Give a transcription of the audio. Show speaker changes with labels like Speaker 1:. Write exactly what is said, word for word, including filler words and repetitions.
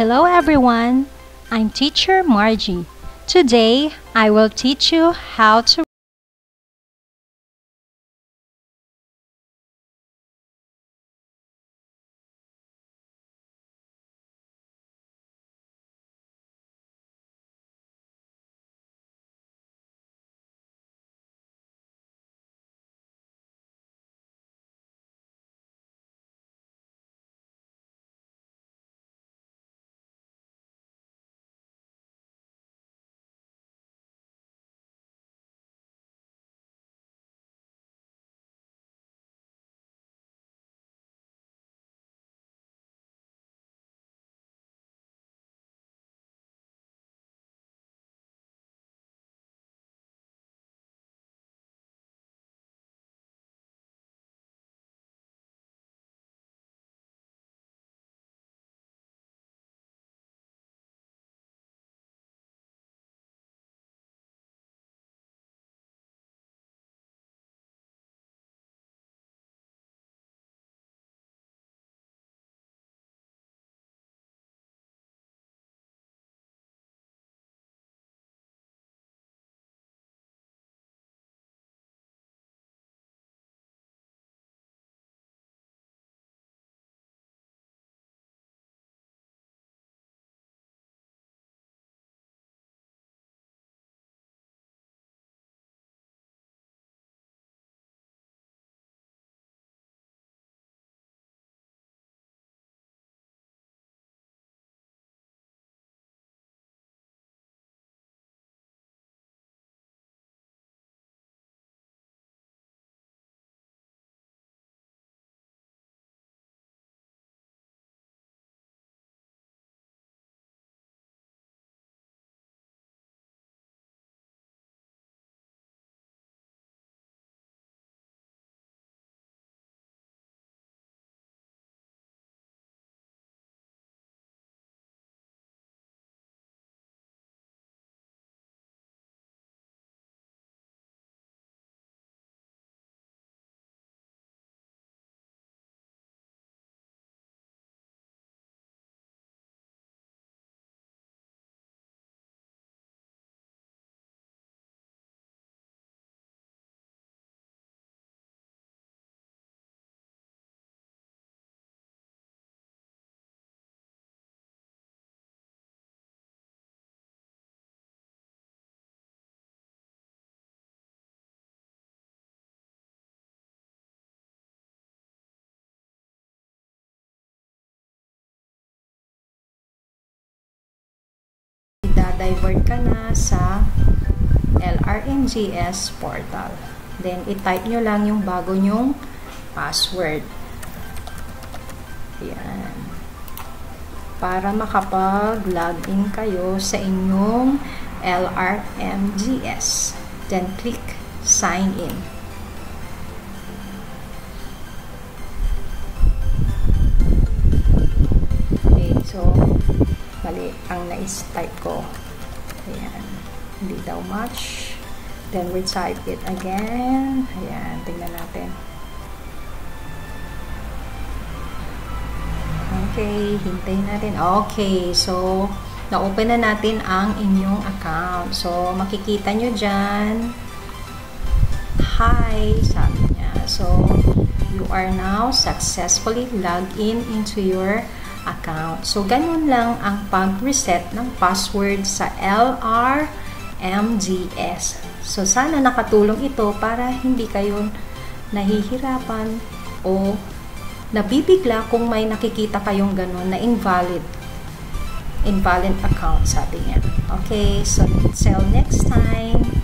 Speaker 1: Hello everyone, I'm Teacher Margie. Today, I will teach you how to divert ka na sa L R M D S Portal. Then, i-type nyo lang yung bago nyong password. Ayan. Para makapag-login kayo sa inyong L R M D S. Then, click Sign In. Okay, so, mali ang nais-type ko. Ayan. Hindi daw match. Then, we type it again. Ayan. Tingnan natin. Okay. Hintayin natin. Okay. So, na-open na natin ang inyong account. So, makikita nyo dyan. Hi! Sabi niya. So, you are now successfully logged in into your account. So, ganun lang ang pag-reset ng password sa L R M D S. So, sana nakatulong ito para hindi kayo nahihirapan o nabibigla kung may nakikita kayong ganun na invalid. Invalid account, sabi niya. Okay, so, till next time.